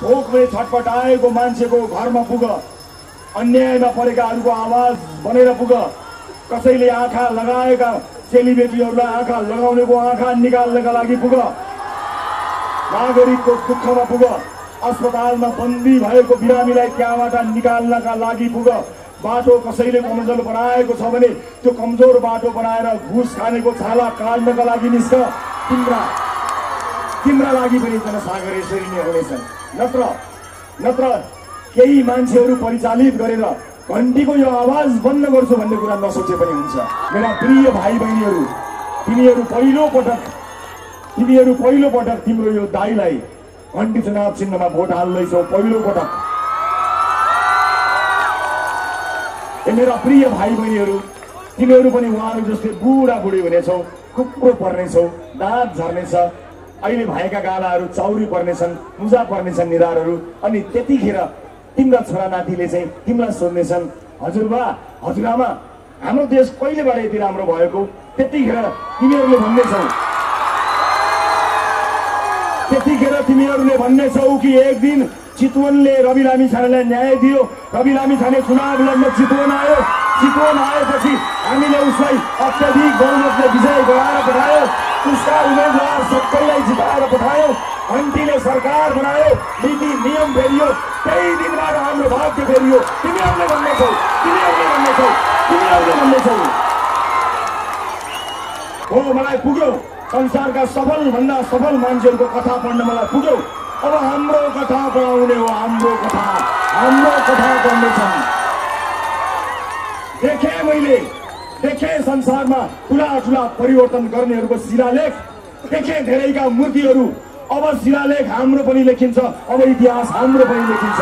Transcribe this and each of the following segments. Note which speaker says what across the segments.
Speaker 1: भोकले छटपटाएको मान्छेको घरमा पुग, अन्यायमा परेकाहरूको आवाज बनेर पुग, कसैले आँखा लगाएका चेलीबेटीहरूलाई आँखा लगाउनेको आँखा निकाल्नका लागि पुग, नागरिकको दुःखमा पुग, अस्पतालमा बन्दी भएको बिरामीलाई त्यहाँबाट निकाल्नका लागि पुग, बाटो कसैले कमजोर बनाएको छ भने त्यो कमजोर बाटो बनाएर घुस खानेको छाला काट्नका लागि निस्क। तिम्रा लागि पनि जनसागर यसरी नै हुनेछन्। नत्र केही मान्छेहरू परिचालित गरेर घन्टीको यो आवाज बन्द गर्छु भन्ने कुरा नसोचे पनि हुन्छ। मेरा प्रिय भाइ बहिनीहरू, तिमीहरू पहिलो पटक तिम्रो यो दाइलाई घन्टी चुनाव चिन्हमा भोट हाल्दैछौ। पहिलो पटक। मेरा प्रिय भाइ बहिनीहरू, तिमीहरू पनि उहाँहरू जस्तै बुढाबुढी हुनेछौ, खुप्रो पर्नेछौ, दाँत झर्नेछ, अहिले भएका गालाहरू चाउरी पर्नेछन्, मुजा पर्नेछन् निधारहरू। अनि त्यतिखेर तिम्रा छोरा नातिले चाहिँ तिमीलाई सोध्नेछन्, हजुरबा हजुरआमा हाम्रो देश कहिलेबाट यति राम्रो भएको? त्यतिखेर तिमीहरूले भन्नेछौ कि एक दिन चितवनले रवि लामिछानेलाई न्याय दियो, रवि लामिछाने चुनाव लड्न चितवन आयो, चितवन आएपछि हामीले उसलाई अत्याधिक बहुमतले विजय गराएर पठायो, उसका उम्मेदवार सबैलाई जिताएर पठायो, घन्टीले सरकार बनायो, नीति नियम फेरियो, त्यही दिनबाट हाम्रो भाग्य फेरियो। तिमीहरूले भन्नेछौ हो। मलाई पुग्यो संसारका सफलभन्दा सफल मान्छेहरूको कथा पढ्न मलाई पुग्यो। अब हाम्रो कथा पढाउने हो, हाम्रो कथा पढ्नेछन्। देखे संसारमा ठुला परिवर्तन गर्नेहरूको शिलालेख, देखे धेरैका मूर्तिहरू। अब शिलालेख हाम्रो पनि लेखिन्छ, अब इतिहास हाम्रो पनि लेखिन्छ।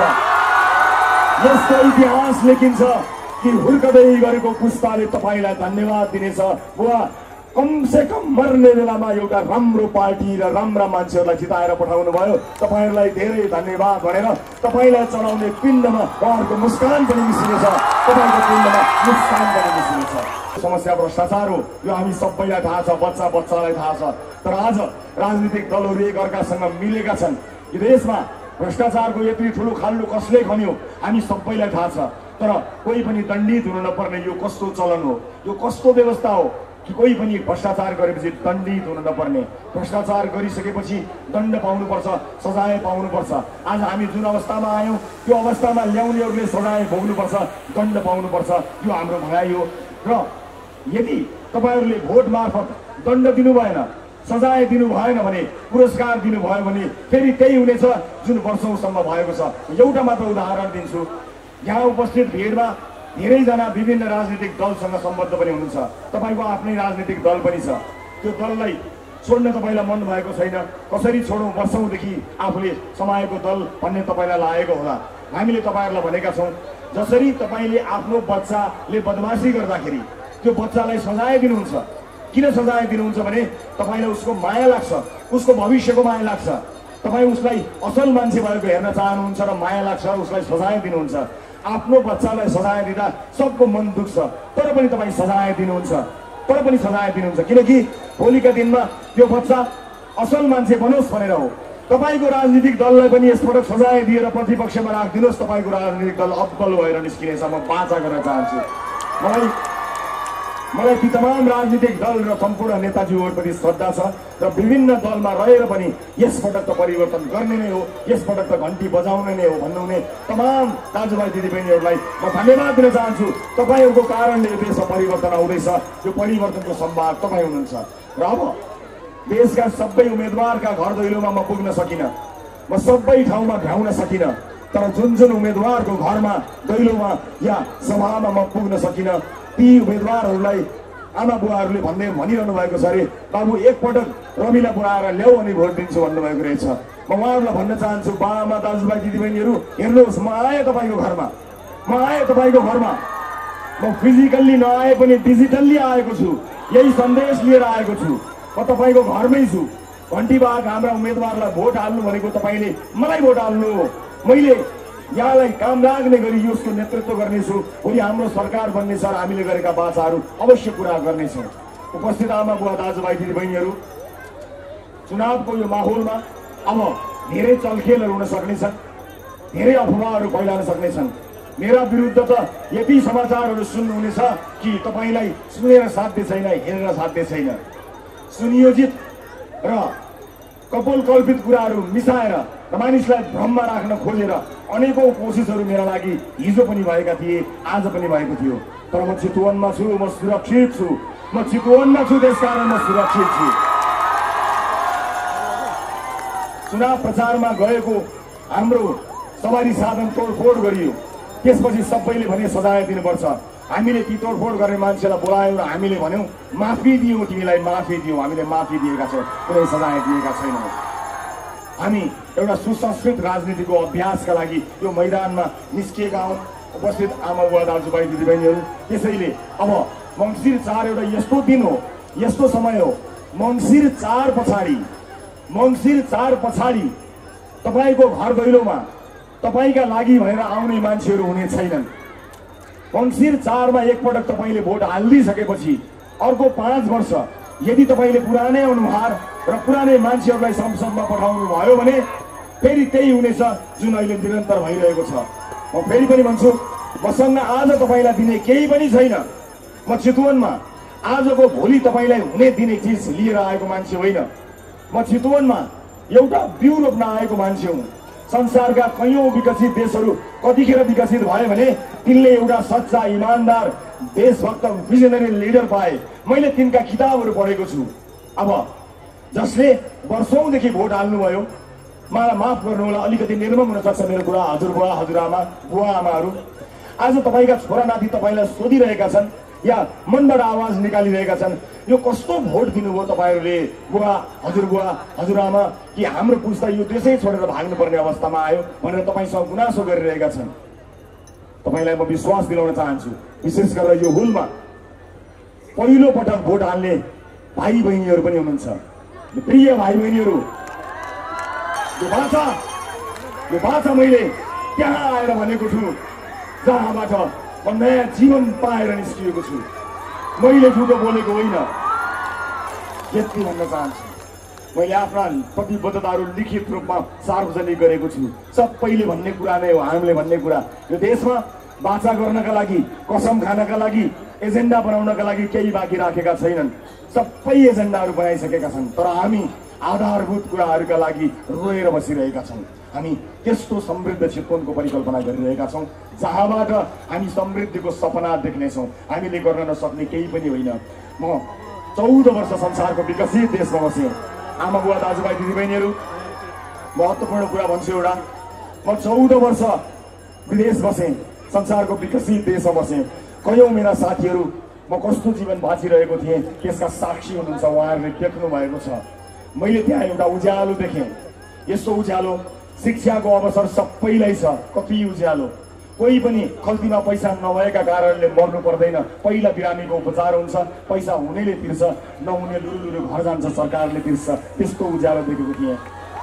Speaker 1: यस्तो इतिहास लेखिन्छ कि हुर्कदै गरेको पुस्ताले तपाईँलाई धन्यवाद दिनेछ। बुवा, कमसे कम मर्ने बेलामा एउटा राम्रो पार्टी र राम्रा मान्छेहरूलाई जिताएर पठाउनु भयो। तपाईँहरूलाई धेरै धन्यवाद भनेर तपाईँलाई चलाउने पिण्डमा उहाँहरूको मुस्कान पनि मिसिनेछ, तपाईँको पिण्डमा मुस्कान पनि मिसिनेछ। समस्या भ्रष्टाचार हो, यो हामी सबैलाई थाहा छ, बच्चालाई थाहा छ। तर आज राजनीतिक दलहरू एक अर्कासँग मिलेका छन्। यो देशमा भ्रष्टाचारको यति ठुलो खाल्डो कसले खन्यो हामी सबैलाई थाहा छ। तर कोही पनि दण्डित हुन नपर्ने यो कस्तो चलन हो, यो कस्तो व्यवस्था हो कि कोही पनि भ्रष्टाचार गरेपछि दण्डित हुन नपर्ने, भ्रष्टाचार गरिसकेपछि दण्ड पाउनुपर्छ, सजाय पाउनुपर्छ। आज हामी जुन अवस्थामा आयौँ त्यो अवस्थामा ल्याउनेहरूले सजाय भोग्नुपर्छ, दण्ड पाउनुपर्छ। यो हाम्रो भनाइ हो। र यदि तपाईँहरूले भोट मार्फत दण्ड दिनु भएन, सजाय दिनु भएन भने, पुरस्कार दिनुभयो भने फेरि त्यही हुनेछ जुन वर्षौँसम्म भएको छ। एउटा मात्र उदाहरण दिन्छु। यहाँ उपस्थित भिडमा धेरैजना विभिन्न राजनीतिक दलसँग सम्बद्ध पनि हुनुहुन्छ। तपाईँको आफ्नै राजनीतिक दल पनि छ। त्यो दललाई छोड्न तपाईँलाई मन भएको छैन। कसरी छोडौँ? वर्षौँदेखि आफूले समाएको दल भन्ने तपाईँलाई लागेको होला। हामीले तपाईँहरूलाई भनेका छौँ, जसरी तपाईँले आफ्नो बच्चाले बदमासी गर्दाखेरि त्यो बच्चालाई सजाय दिनुहुन्छ। किन सजाय दिनुहुन्छ भने तपाईँलाई उसको माया लाग्छ, उसको भविष्यको माया लाग्छ। तपाईँ उसलाई असल मान्छे भएको हेर्न चाहनुहुन्छ र माया लाग्छ, उसलाई सजाय दिनुहुन्छ। आफ्नो बच्चालाई सजाय दिँदा सबको मन दुख्छ, तर पनि तपाईँ सजाय दिनुहुन्छ, किनकि भोलिका दिनमा त्यो बच्चा असल मान्छे बनोस् भनेर हो। तपाईँको राजनीतिक दललाई पनि यसपटक सजाय दिएर प्रतिपक्षमा राखिदिनुहोस्, तपाईँको राजनीतिक दल अब्बल भएर निस्किनेछ। म बाचा गर्न चाहन्छु। मलाई ती तमाम राजनीतिक दल र सम्पूर्ण नेताजीहरूप्रति श्रद्धा छ र विभिन्न दलमा रहेर पनि यसपटक त परिवर्तन गर्ने नै हो, यसपटक त घन्टी बजाउने नै हो भन्नुहुने तमाम दाजुभाइ दिदीबहिनीहरूलाई म धन्यवाद दिन चाहन्छु। तपाईँहरूको कारणले यो देशमा परिवर्तन आउँदैछ। यो परिवर्तनको सम्भाग तपाईँ हुनुहुन्छ। र अब देशका सबै उम्मेदवारका घर दैलोमा म पुग्न सकिनँ, म सबै ठाउँमा भ्याउन सकिनँ। तर जुन उम्मेदवारको घरमा दैलोमा या सभामा म पुग्न सकिनँ, ती उम्मेदवारहरूलाई आमा बुवाहरूले भनिरहनु भएको छ अरे, बाबु एकपटक रविलाई बोलाएर ल्याऊ अनि भोट दिन्छु भन्नुभएको रहेछ। म उहाँहरूलाई भन्न चाहन्छु, बाआमा दाजुभाइ दिदीबहिनीहरू, हेर्नुहोस्, म आएँ तपाईँको घरमा। म फिजिकल्ली नआए पनि डिजिटल्ली आएको छु। यही सन्देश लिएर आएको छु। म तपाईँको घरमै छु। घन्टीबाग हाम्रा उम्मेदवारलाई भोट हाल्नु भनेको तपाईँले मलाई भोट हाल्नु हो। मैले यहाँलाई काम लाग्ने गरी यसको नेतृत्व गर्नेछु। भोलि हाम्रो सरकार बन्नेछ र हामीले गरेका बाचाहरू अवश्य पूरा गर्नेछौँ। उपस्थित आमा बुवा दाजुभाइ दिदीबहिनीहरू, चुनावको यो माहौलमा अब धेरै चलखेलहरू हुन सक्नेछन्। धेरै अफवाहहरू फैलाउन सक्नेछन्। मेरा विरुद्ध त यति समाचारहरू सुन्नुहुनेछ कि तपाईलाई सुनेर साध्य छैन, हेरेर साध्य छैन। सुनियोजित र कपोलकल्पित कुराहरू मिसाएर र मानिसलाई भ्रममा राख्न खोजेर अनेकौं कोसिसहरू मेरा लागि हिजो पनि भएका थिए, आज पनि भएको थियो। तर म चितवनमा छु, म सुरक्षित छु। म चितवनमा छु, त्यसकारण म सुरक्षित छु। चुनाव प्रचारमा गएको हाम्रो सवारी साधन तोडफोड गरियो। त्यसपछि सबैले भने सजाय दिनुपर्छ। हामीले ती तोडफोड गर्ने मान्छेलाई बोलायौँ र हामीले भन्यौँ माफी दियौँ, तिमीलाई माफी दियौँ। हामीले माफी दिएका छौँ, कुनै सजाय दिएका छैनौँ। हामी एउटा सुसंस्कृत राजनीतिको अभ्यासका लागि यो मैदानमा निस्किएका हौँ। उपस्थित आमा बुवा दाजुभाइ दिदीबहिनीहरू, त्यसैले अब मङ्सिर 4 एउटा यस्तो दिन हो, यस्तो समय हो। मङ्सिर 4 पछाडि तपाईको घर दैलोमा तपाईका लागि भनेर आउने मान्छेहरू हुने छैनन्। मङ्सिर 4 मा एकपटक तपाईले भोट हालिदिसकेपछि अर्को 5 वर्ष यदि तपाईले पुरानै अनुहार र पुरानै मान्छेहरूलाई संसदमा पठाउनु भयो भने फेरि त्यही हुनेछ जुन अहिले निरन्तर भइरहेको छ। म फेरि पनि भन्छु, मसँग आज तपाईलाई दिने केही पनि छैन। म चितवनमा आजको भोलि तपाईलाई हुने दिने चिज लिएर आएको मान्छे होइन। म चितवनमा एउटा बिउ रोप्न आएको मान्छे हुँ। संसारका कयौं विकसित देशहरू कतिखेर विकसित भए भने तिनले एउटा सच्चा इमानदार देशभक्त भिजनरी लिडर पाए। मैले तिनका किताबहरू पढेको छु। अब जसले वर्षौंदेखि भोट हाल्नुभयो, मलाई माफ गर्नु होला, अलिकति निर्मम हुन सक्छ मेरो कुरा। हजुरबुवा, हजुरआमा, बुवा आमाहरू, आज तपाईका छोरा नाति तपाईलाई सोधिरहेका छन् या मनबाट आवाज निकालिरहेका छन्, यो कस्तो भोट दिनुभयो तपाईहरूले बुवा, हजुरबुवा, हजुरआमा, कि हाम्रो पुस्ता यो देशै छोडेर भाग्नुपर्ने अवस्थामा आयो भनेर तपाईसँग गुनासो गरिरहेका छन्। तपाईलाई म विश्वास दिलाउन चाहन्छु, विशेष गरेर यो हुलमा पहिलो पटक भोट हाल्ने भाइ बहिनीहरू पनि हुनुहुन्छ। प्रिय भाइ बहिनीहरू, यो बाचा मैले त्यहाँ आएर भनेको छु जहाँबाट म नयाँ जीवन पाएर निस्किएको छु। मैले झुटो बोलेको होइन। यति भन्न चाहन्छु, मैले आफ्ना प्रतिबद्धताहरू लिखित रूपमा सार्वजनिक गरेको छु। सबैले भन्ने कुरा नै हो, हामीले भन्ने कुरा। यो देशमा बाचा गर्नका लागि, कसम खानका लागि, एजेन्डा बनाउनका लागि केही बाँकी राखेका छैनन्। सबै एजेन्डाहरू बनाइसकेका छन्, तर हामी आधारभूत कुराहरूका लागि रोएर बसिरहेका छौँ। हामी त्यस्तो समृद्ध चितवनको परिकल्पना गरिरहेका छौँ जहाँबाट हामी समृद्धिको सपना देख्नेछौँ। हामीले गर्न नसक्ने केही पनि होइन। म 14 वर्ष संसारको विकसित देशमा बसेँ। आमा बुवा दाजुभाइ दिदीबहिनीहरू, महत्त्वपूर्ण कुरा भन्छु एउटा, म 14 वर्ष विदेश बसेँ, संसारको विकसित देशमा बसेँ। कयौं मेरा साथीहरू म कस्तो जीवन बाँचिरहेको थिएँ त्यसका साक्षी हुनुहुन्छ, उहाँहरूले देख्नु भएको छ। मैले त्यहाँ एउटा उज्यालो देखेँ। यस्तो उज्यालो शिक्षाको अवसर सबैलाई छ। कति उज्यालो, कोही पनि खल्तीमा पैसा नभएका कारणले मर्नु पर्दैन। पहिला बिरामीको उपचार हुन्छ, पैसा हुनेले तिर्छ, नहुने लुरु घर जान्छ, सरकारले तिर्छ। त्यस्तो उज्यालो देखेको थिएँ।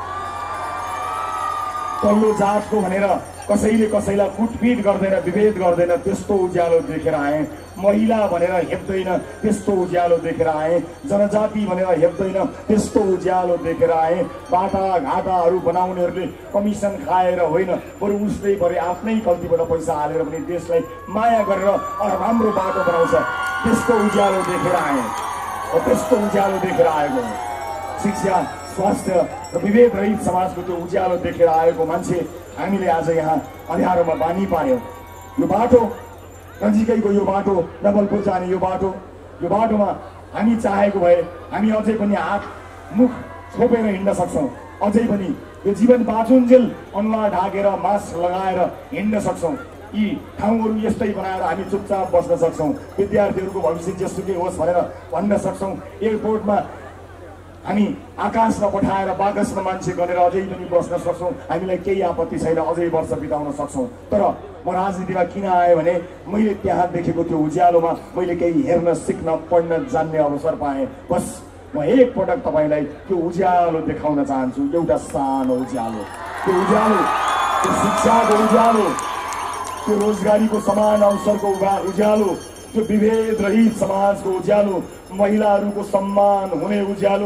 Speaker 1: तल्लो जातको भनेर कसैले कसैलाई कुटपिट गर्दैन, विभेद गर्दैन, त्यस्तो उज्यालो देखेर आएँ। महिला भनेर हेप्दैन, त्यस्तो उज्यालो देखेर आएँ। जनजाति भनेर हेप्दैन, त्यस्तो उज्यालो देखेर आएँ। बाटाघाटाहरू बनाउनेहरूले कमिसन खाएर होइन, बरु उसले भरे आफ्नै कल्तीबाट पैसा हालेर पनि देशलाई माया गरेर राम्रो बाटो बनाउँछ, त्यस्तो उज्यालो देखेर आएँ। त्यस्तो उज्यालो देखेर आएको शिक्षा, स्वास्थ्य र विभेद रहित समाजको त्यो उज्यालो देखेर आएको मान्छे हामीले आज यहाँ अँध्यारोमा बानी पायौँ। यो बाटो नजिकैको, यो बाटो नवलपुर जाने यो बाटोमा हामी चाहेको भए हामी अझै पनि हात मुख छोपेर हिँड्न सक्छौँ। अझै पनि यो जीवन बाँचुन्जेल अनुहार ढाकेर मास्क लगाएर हिँड्न सक्छौँ। यी ठाउँहरू यस्तै बनाएर हामी चुपचाप बस्न सक्छौँ। विद्यार्थीहरूको भविष्य जेसुकै होस् भनेर भन्न सक्छौँ। एयरपोर्टमा हामी आकाशमा पठाएर बाकसमा मान्छे गरेर अझै पनि बस्न सक्छौँ। हामीलाई केही आपत्ति छैन, अझै वर्ष बिताउन सक्छौँ। तर म राजनीतिमा किन आएँ भने मैले त्यहाँ देखेको त्यो उज्यालोमा मैले केही हेर्न, सिक्न, पढ्न, जान्ने अवसर पाएँ। बस म एकपटक तपाईँलाई त्यो उज्यालो देखाउन चाहन्छु। एउटा सानो उज्यालो, त्यो उज्यालो, त्यो शिक्षाको उज्यालो, त्यो रोजगारीको समान अवसरको उज्यालो, त्यो विभेद रहित समाजको उज्यालो, महिलाहरूको सम्मान हुने उज्यालो,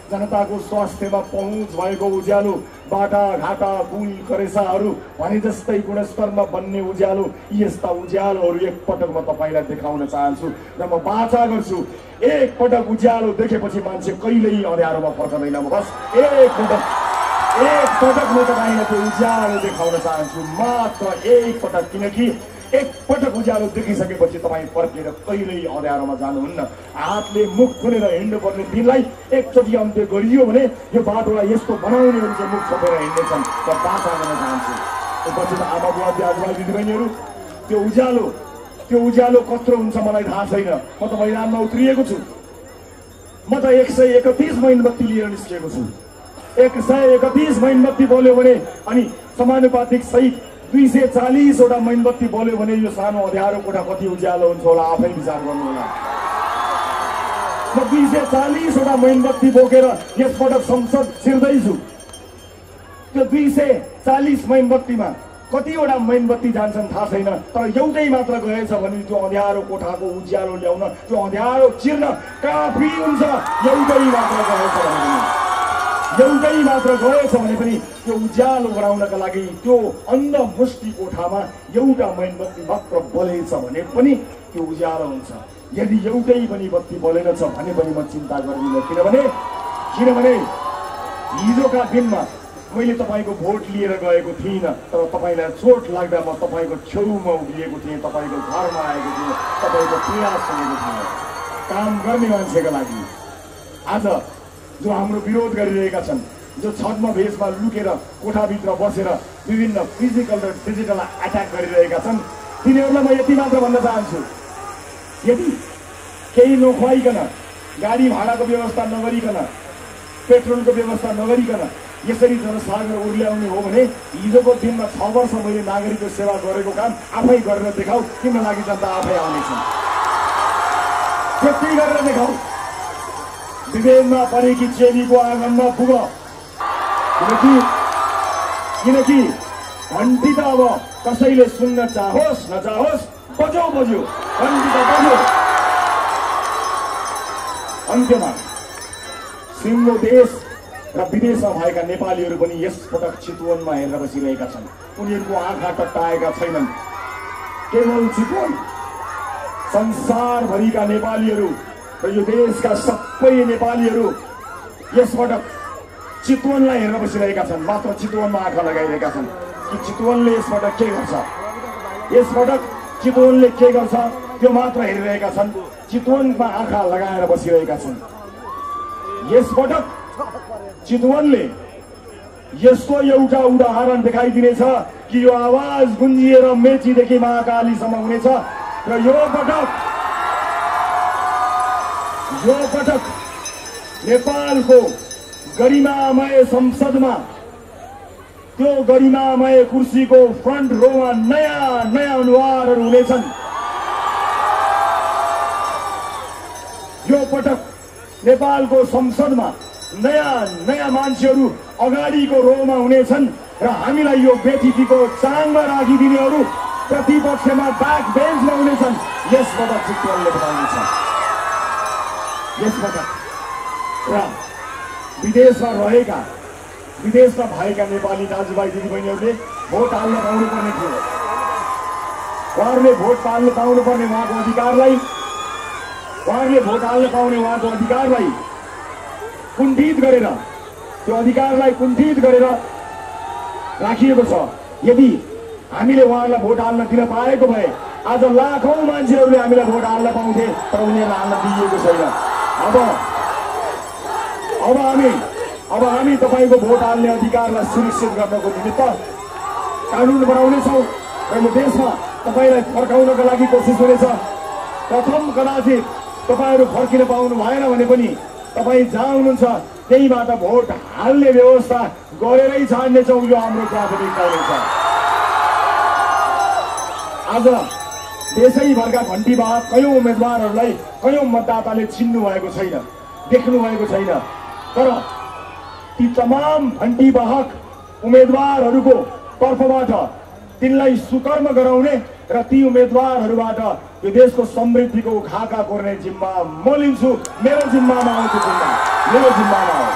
Speaker 1: जनताको स्वास्थ्यमा पहुँच भएको उज्यालो, बाटाघाटा पुल करेसाहरू भने जस्तै गुणस्तरमा बन्ने उज्यालो, यस्ता उज्यालोहरू एकपटक म तपाईँलाई देखाउन चाहन्छु र म बाचा गर्छु एकपटक उज्यालो देखेपछि मान्छे कहिल्यै अँध्यारोमा फर्कदैन। म बस एकपटक म तपाईँलाई त्यो उज्यालो देखाउन चाहन्छु, मात्र एकपटक, किनकि एकपटक उज्यालो देखिसकेपछि तपाईँ फर्केर कहिल्यै अँध्यारोमा जानुहुन्न। हातले मुख खोलेर हिँड्नुपर्ने दिनलाई एकचोटि अन्त्य गरियो भने यो बाटोलाई यस्तो बनाउनेहरू चाहिँ मुख छोपेर हिँड्नेछन् र बाचा गर्न चाहन्छु। पछि त आमा बुवा दाजुभाइ दिदीबहिनीहरू, त्यो उज्यालो कत्रो हुन्छ मलाई थाहा छैन। म त मैदानमा उत्रिएको छु, म त 131 मोमबत्ती लिएर निस्किएको छु। 131 मोमबत्ती बल्यो भने अनि समानुपातिक सहित 240 वटा मोमबत्ती बल्यो भने यो सानो अँध्यारो कोठा कति उज्यालो हुन्छ होला, आफै विचार गर्नु होला। म 240 वटा मोमबत्ती बोकेर यसपटक संसद छिर्दैछु। त्यो 240 मोमबत्तीमा कतिवटा मोमबत्ती जान्छन् थाहा छैन, तर एउटै मात्र गएछ भने त्यो अँध्यारो कोठाको उज्यालो ल्याउन, त्यो अँध्यारो चिर्न काफी हुन्छ। एउटै मात्र गएछ भने पनि त्यो उज्यालो गराउनका लागि त्यो अन्ध मुष्टि कोठामा एउटा मोमबत्ती मात्र बलेछ भने पनि त्यो उज्यालो हुन्छ। यदि एउटै पनि बत्ती बलेनछ भने पनि म चिन्ता गर्दिनँ, किनभने हिजोका दिनमा मैले तपाईँको भोट लिएर गएको थिइनँ, तर तपाईँलाई चोट लाग्दा म तपाईँको छेउमा उभिएको थिएँ, तपाईँको घरमा आएको थिएँ, तपाईँको पीडा सुनेको थिएँ काम गर्ने मान्छेका लागि। आज जो हाम्रो विरोध गरिरहेका छन्, जो छद्म भेषमा लुकेर कोठाभित्र बसेर विभिन्न फिजिकल र डिजिटल अट्याक गरिरहेका छन्, तिनीहरूलाई म यति मात्र भन्न चाहन्छु, यदि केही नखुवाइकन, गाडी भाडाको व्यवस्था नगरिकन, पेट्रोलको व्यवस्था नगरिकन यसरी जनसागर उर्ल्याउने हो भने हिजोको दिनमा 6 वर्ष मैले नागरिकको सेवा गरेको काम आफै गरेर देखाऊ, तिम्रो लागि जनता आफै आउनेछन्। त्यति गरेर देखाऊ, विभेदमा परेकी चेलीको आँगनमा पुग, किनकि घन्टी त अब कसैले सुन्न चाहोस् नचाहोस् बज्यो, घन्टी त बज्यो। अन्त्यमा सिङ्गो देश र विदेशमा भएका नेपालीहरू पनि यसपटक चितवनमा हेरेर बसिरहेका छन्। उनीहरूको आँखा टट्टाएका छैनन्। केवल चितवन, संसारभरिका नेपालीहरू र यो देशका सबै नेपालीहरू यसपटक चितवनलाई हेरेर बसिरहेका छन्, मात्र चितवनमा आँखा लगाइरहेका छन् कि चितवनले यसपटक के गर्छ, यसपटक चितवनले के गर्छ त्यो मात्र हेरिरहेका छन्, चितवनमा आँखा लगाएर बसिरहेका छन्। यसपटक चितवनले यस्तो एउटा उदाहरण देखाइदिनेछ कि यो आवाज गुन्जिएर मेचीदेखि महाकालीसम्म हुनेछ र यो पटक नेपालको गरिमामय संसदमा त्यो गरिमामय कुर्सीको फ्रन्ट रोमा नयाँ अनुहारहरू हुनेछन्। यो पटक नेपालको संसदमा नयाँ मान्छेहरू अगाडिको रोमा हुनेछन् र हामीलाई यो बेटिटीको चाङमा राखिदिनेहरू प्रतिपक्षमा ब्याक बेन्चमा हुनेछन्। यसपटक चितवनले बताउनेछ। यसपटक र विदेशमा भएका नेपाली दाजुभाइ दिदीबहिनीहरूले भोट हाल्न पाउनुपर्ने थियो। उहाँहरूले भोट हाल्न पाउनुपर्ने उहाँको अधिकारलाई, उहाँहरूले भोट हाल्न पाउने उहाँको अधिकारलाई कुण्ठित गरेर, त्यो अधिकारलाई कुण्ठित गरेर राखिएको छ। यदि हामीले उहाँहरूलाई भोट हाल्न दिन पाएको भए आज लाखौं मान्छेहरूले हामीलाई भोट हाल्न पाउँथे, तर उनीहरूलाई हाल्न दिइएको छैन। अब हामी तपाईको भोट हाल्ने अधिकारलाई सुनिश्चित गर्नको निमित्त कानुन बनाउनेछौँ र यो देशमा तपाईलाई फर्काउनका लागि कोसिस हुनेछ। प्रथम कदाचित तपाईहरू फर्किन पाउनु भएन भने पनि तपाईँ जहाँ हुनुहुन्छ त्यहीबाट भोट हाल्ने व्यवस्था गरेरै छाड्नेछौँ। यो हाम्रो प्राथमिकता हुनेछ। आज देशैभरका घण्टीवाहक कयौं उम्मेदवारहरूलाई कयौं मतदाताले चिन्नु भएको छैन, देख्नु भएको छैन, तर ती तमाम घण्टीवाहक उम्मेदवारहरूको तर्फबाट तिनलाई सुकर्म गराउने र ती उम्मेदवारहरूबाट यो देशको समृद्धिको खाका कोर्ने जिम्मा म लिन्छु। मेरो जिम्मामा आउँछ जिम्मा, मेरो जिम्मामा हो।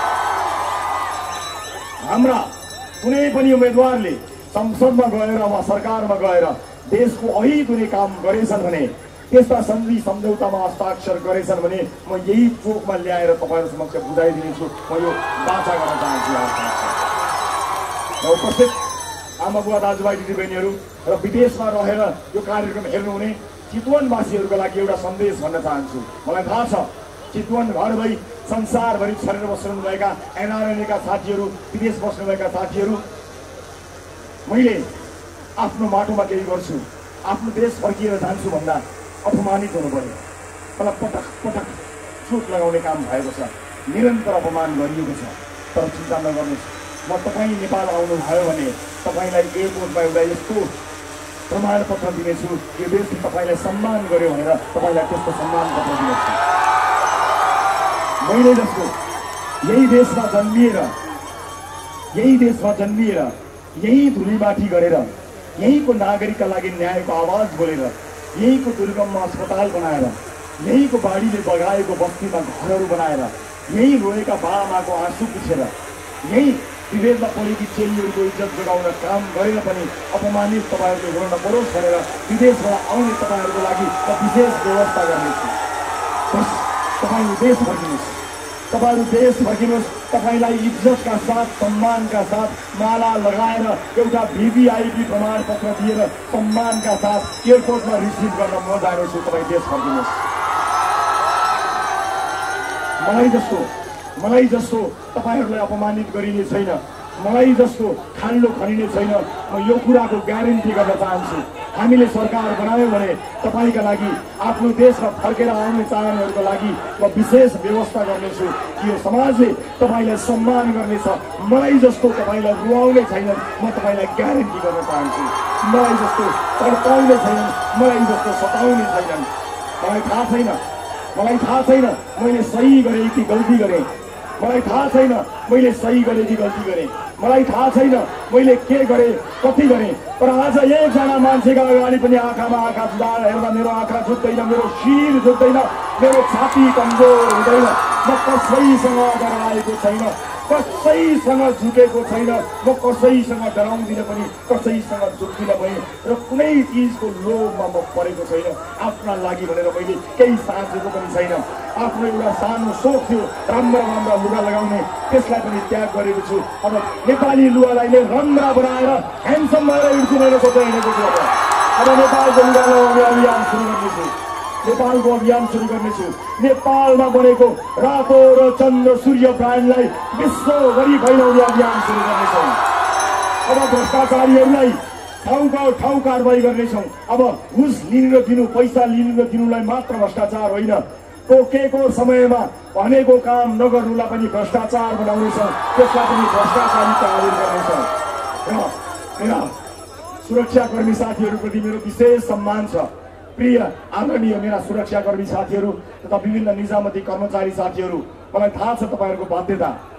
Speaker 1: हाम्रा कुनै पनि उम्मेदवारले संसदमा गएर वा सरकारमा गएर देशको अहित हुने काम गरेछन् भने, त्यस्ता सन्धि सम्झौतामा हस्ताक्षर गरेछन् भने म यही चोकमा ल्याएर तपाईँहरू समक्ष बुझाइदिनेछु। म यो बाचा गर्न चाहन्छु। उपस्थित आमा बुवा दाजुभाइ दिदीबहिनीहरू र विदेशमा रहेर यो कार्यक्रम हेर्नुहुने चितवनवासीहरूका लागि एउटा सन्देश भन्न चाहन्छु। मलाई थाहा छ चितवन घर भई संसारभरि छरेर बस्नुभएका एनआरएनएका साथीहरू, विदेश बस्नुभएका साथीहरू, मैले आफ्नो माटोमा केही गर्छु, आफ्नो देश फर्किएर जान्छु भन्दा अपमानित हुनु पर्यो। मलाई पटक पटक चोट लगाउने काम भएको छ, निरन्तर अपमान गरिएको छ। तर चिन्ता नगर्नुहोस्, म तपाईँ नेपाल आउनुभयो भने तपाईँलाई एयरपोर्टमा एउटा यस्तो प्रमाणपत्र दिनेछु, यो देशले तपाईँलाई सम्मान गर्यो भनेर तपाईँलाई त्यस्तो सम्मान पत्र दिनेछु। मैले जस्तो यही देशमा जन्मिएर यही धुलीमाटी गरेर, यहीँको नागरिकका लागि न्यायको आवाज बोलेर, यहीँको दुर्गममा अस्पताल बनाएर, यहीँको बाढीले बगाएको बस्तीमा घरहरू बनाएर, यही रोएका बाआमाको आँसु पुछेर, यही विभेदमा परेकी चेलीहरूको इज्जत जोगाउन काम गरेर पनि अपमानित तपाईँहरूले हुन नपरोस् भनेर विदेशबाट आउने तपाईँहरूको लागि विशेष व्यवस्था गर्नेछु। बस तपाईँहरू देश फर्किनुहोस्, तपाईँहरू देश फर्किनुहोस्। तपाईँलाई इज्जतका साथ, सम्मानका साथ माला लगाएर एउटा भिभिआइपी प्रमाणपत्र दिएर सम्मानका साथ एयरपोर्टमा रिसिभ गर्न म जानेछु। तपाईँ देश फर्किनुहोस्। मलाई जस्तो तपाईहरूलाई अपमानित गरिने छैन, मलाई जस्तो खाल्डो खनिने छैन। म यो कुराको ग्यारेन्टी गर्न चाहन्छु। हामीले सरकार बनायौँ भने तपाईँका लागि, आफ्नो देशमा फर्केर आउने चाहनेहरूको लागि म विशेष व्यवस्था गर्नेछु कि यो समाजले तपाईँलाई सम्मान गर्नेछ। मलाई जस्तो तपाईँलाई रुवाउने छैनन्, म तपाईँलाई ग्यारेन्टी गर्न चाहन्छु। मलाई जस्तो तडपाउने छैनन्, मलाई जस्तो सताउने छैनन्। मलाई थाहा छैन मैले सही गरेँ कि गल्ती गरेँ, मलाई थाहा छैन मैले सही गरेँ कि गल्ती गरेँ, मलाई थाहा छैन मैले के गरेँ, कति गरेँ। तर आज एकजना मान्छेका अगाडि पनि आँखामा आँखा जुदाएर हेर्दा मेरो आँखा झुक्दैन, मेरो शिर झुक्दैन, मेरो छाती कमजोर हुँदैन। म कसैसँग डराएको छैन, कसैसँग झुकेको छैन, म कसैसँग डराउँदिनँ पनि, कसैसँग झुक्दिनँ पनि, र कुनै चिजको लोभमा म परेको छैन। आफ्ना लागि भनेर मैले केही साँचेको पनि छैन। आफ्नो एउटा सानो सोख थियो, राम्रा लुगा लगाउने, त्यसलाई पनि त्याग गरेको छु। अब नेपाली लुगालाई नै राम्रा बनाएर ह्यान्डसम भएर हिँड्छु भनेर सोचेर हिँडेको छु। अब नेपालको लुगा लगाउने अभियान सुरु गर्नेछु। नेपालमा बनेको रातो र चन्द्र सूर्य ब्रान्डलाई विश्वभरि फैलाउने अभियान सुरु गर्नेछौँ। अब भ्रष्टाचारीहरूलाई ठाउँ कारवाही गर्नेछौँ। अब घुस लिनु र दिनु, पैसा लिनु र दिनुलाई मात्र भ्रष्टाचार होइन, तोकेको समयमा भनेको काम नगर्नुलाई पनि भ्रष्टाचार बनाउनेछौँ, त्यसलाई पनि भ्रष्टाचारी तालिम गर्नेछौँ। र मेरा सुरक्षाकर्मी साथीहरूप्रति मेरो विशेष सम्मान छ। प्रिय आदरणीय मेरा सुरक्षाकर्मी साथीहरू तथा विभिन्न निजामती कर्मचारी साथीहरू, मलाई थाहा छ तपाईँहरूको बाध्यता।